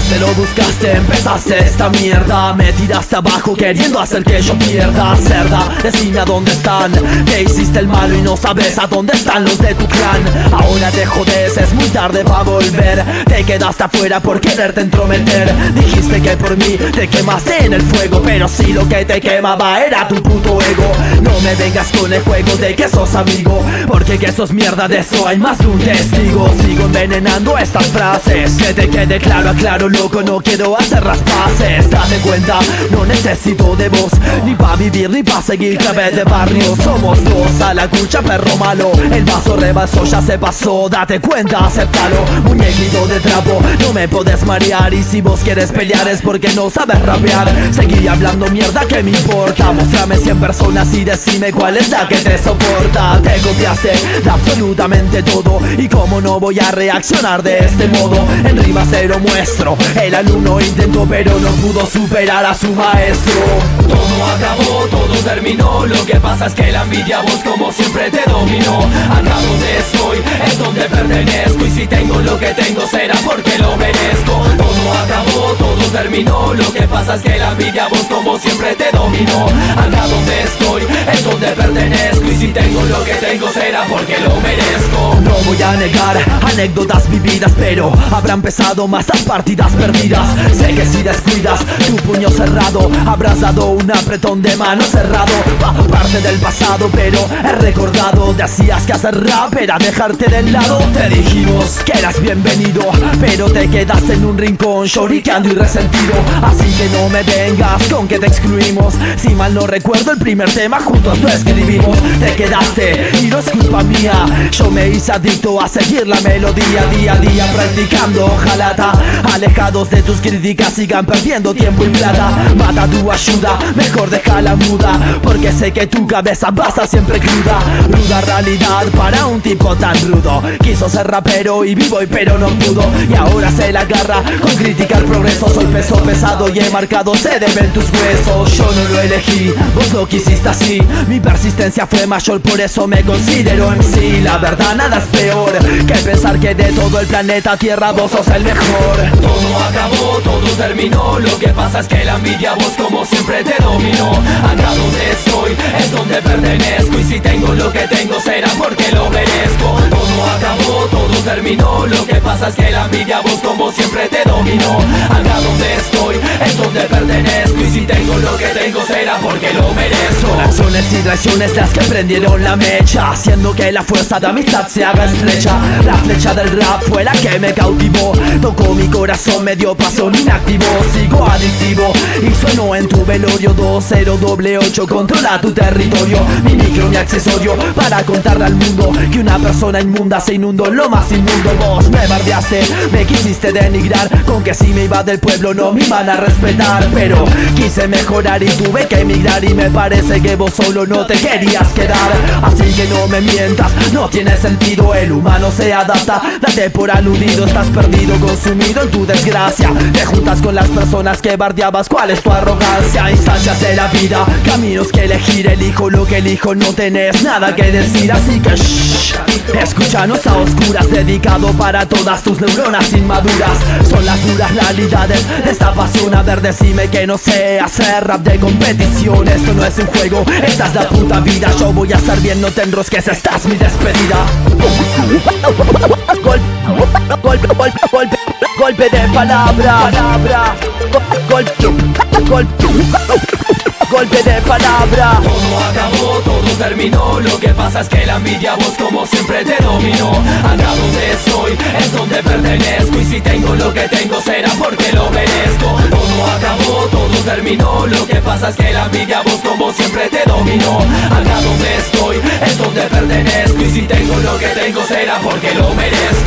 se lo buscaste, empezaste esta mierda. Me tiraste abajo queriendo hacer que yo pierda. Cerda, decime a dónde están. Te hiciste el malo y no sabes a dónde están los de tu clan. Ahora te jodes, es muy tarde para volver. Te quedaste afuera por quererte entrometer. Dijiste que por mí te quemaste en el fuego, pero si lo que te quemaba era tu puto ego. No me vengas con el juego de que sos amigo, porque que sos mierda, de eso hay más de un testigo. Sigo envenenando estas frases, que te quede claro, aclaro loco, no quiero hacer las paces. Date cuenta, no necesito de vos, ni pa' vivir ni pa' seguir clave de barrio. Somos dos a la cucha, perro malo. El vaso rebasó, ya se pasó, date cuenta, acéptalo. Muñequito de trapo, no me podés marear. Y si vos quieres pelear es porque no sabes rapear. Seguí hablando mierda, ¿qué me importa? Mostrame 100 personas y decime cuál es la que te soporta. Te copiaste de absolutamente todo, y cómo no voy a reaccionar de este modo. En rima se lo muestro, el alumno intentó pero no pudo superar a su maestro. Todo acabó, todo terminó, lo que pasa es que la envidia vos como siempre te dominó. Acá donde estoy es donde pertenezco, y si tengo lo que tengo será porque lo merezco. Todo acabó, todo terminó, lo que pasa es que la envidia vos como siempre te dominó. Acá donde estoy es donde pertenezco, y si tengo lo que tengo será porque lo merezco. No voy a negar anécdotas vividas, pero habrán pesado más las partidas perdidas. Sé que si descuidas tu puño cerrado habrás dado un apretón de mano cerrado. Parte del pasado, pero he recordado. Decías que hacer rap era dejarte de lado. Te dijimos que eras bienvenido, pero te quedaste en un rincón lloriqueando y resentido. Así que no me vengas con que te excluimos. Si mal no recuerdo, el primer tema juntos lo escribimos. Te quedaste y no es culpa mía, yo me hice adicto a seguir la melodía. Día a día practicando jalata. Alejados de tus críticas, sigan perdiendo tiempo y plata. Mata tu ayuda, mejor déjala muda, porque sé que tu cabeza va a estar siempre cruda. Ruda realidad para un tipo tan rudo. Quiso ser rapero y vivo y pero no pudo, y ahora se la agarra con criticar progreso. Soy peso pesado y he marcado se deben tus huesos. Yo no lo elegí, vos lo quisiste así. Mi persistencia fue mayor, por eso me considero MC. La verdad nada es peor que pensar que de todo el planeta Tierra vos sos el mejor. Todo acabó, todo terminó, lo que pasa es que la envidia vos como siempre te dominó. Acá donde estoy es donde pertenezco, y si tengo lo que tengo será porque lo merezco. Todo acabó, todo terminó, lo que pasa es que la envidia vos como siempre te dominó. Acá donde estoy es donde pertenezco, y si tengo lo que tengo será porque lo merezco. Son acciones y traiciones las que prendieron la mecha, haciendo que la fuerza de amistad se haga estrecha. La flecha del rap fue la que me cautivó, tocó mi corazón, me dio pasión inactivo. Sigo adictivo y sueno en tu velorio. 2088, controla tu territorio. Mi micro, mi accesorio para contarle al mundo que una persona inmunda se inundó lo más inmundo. Vos me bardeaste, me quisiste denigrar, con que si me iba del pueblo no me iban a respetar. Pero quise mejorar y tuve que emigrar, y me parece que vos solo no te querías quedar. Así que no me mientas, no tiene sentido. El humano se adapta, date por aludido. Estás perdido, consumido en tu desgracia. Te juntas con las personas que bardeabas, ¿cuál es tu arrogancia? Instancias de la vida, caminos que elegir. Elijo lo que elijo, no tenés nada que decir. Así que shh, escúchanos a oscuras, dedicado para todas tus neuronas inmaduras. Son las duras realidades de esta pasión. A ver, decime que no sé hacer rap de competición. Esto no es un juego, esta es la puta vida. Yo voy a estar bien, no te enrosques, esta es mi despedida. Golpe de palabra, golpe de palabra. Todo acabó, todo terminó, lo que pasa es que la envidia vos como siempre te dominó. Acá donde estoy es donde pertenezco, y si tengo lo que tengo será porque lo merezco. Todo acabó, todo terminó, lo que pasa es que la envidia vos como siempre te dominó. Acá donde estoy es donde pertenezco, y si tengo lo que tengo será porque lo merezco.